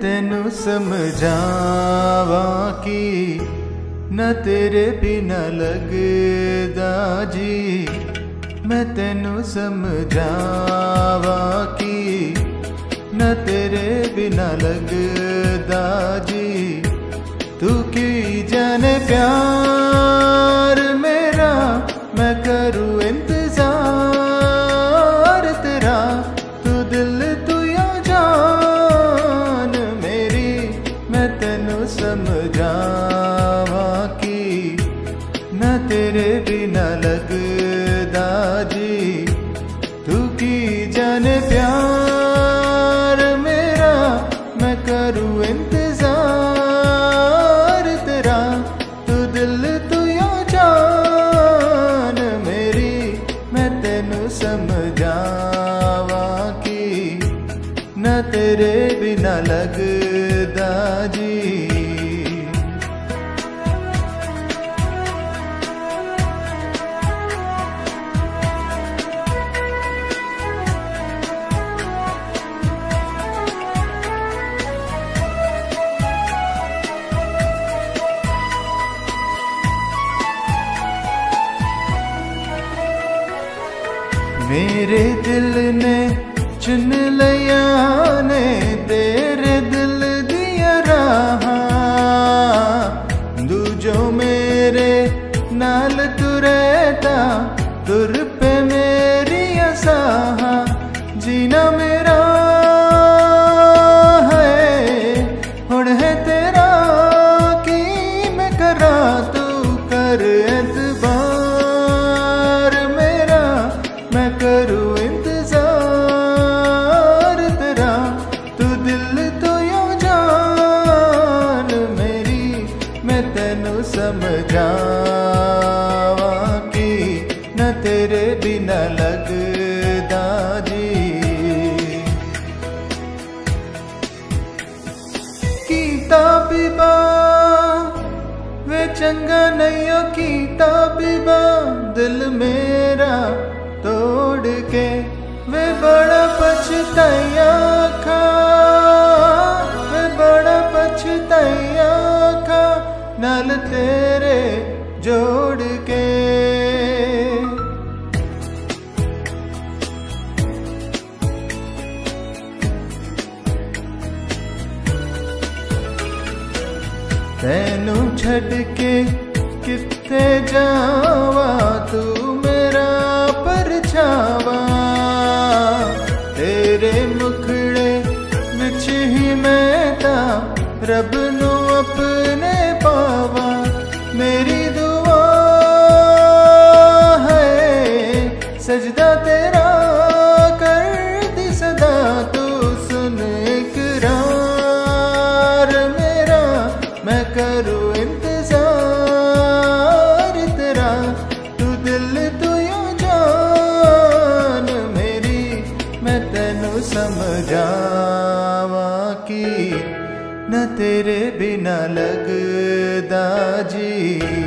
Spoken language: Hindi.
तेनू समझावा कि न तेरे बिना लगदा जी। मैं तेनू समझावा कि न तेरे बिना लगदा जी। तू की जाने प्यार मेरा, मैं करूँ इंतजार तेरा। तू दिल तू या जान मेरी, मैं तेनू समझावा कि न तेरे बिना लगदा जी। तू की जाने प्यार मेरा, मैं करूँ इंतजार तेरा। तू दिल तू या जान मेरी, मैं तेनू समझावा कि न तेरे बिना लगदा जी। मेरे दिल ने चुन लिया ने तेरे दिल दिया रहा। दूजो मेरे नाल तुरेता, तुर पे मेरी आसाहा। जीना मेरा है हुण है तेरा, की मैं करा तू कर एतबार मेरा। मैं करूँ इंतजार तेरा। तू दिल तो या जान मेरी, मैं तेनू समझावा कि न तेरे बिना लगदा जी। कीता बीबा वे चंगा नहीं हो, कीता बीबा दिल मेरा तोड़ के। वे बड़ा पछताया खा, वे बड़ा पछताया खा नाल तेरे जोड़ के। तेनू छड़ के किथे जावा, तू मेरा परछावा। तेरे मुखड़े विच ही मैं ता रब नू अपने पावा। मेरी दुआ है सजदा तेरा कर दी सदा। तू सुन इकरार मेरा, मैं करूँ इंतजार तेरा। तू दिल तू या जान मेरी, मैं तेनू समझावा कि न तेरे बिना लगदा जी।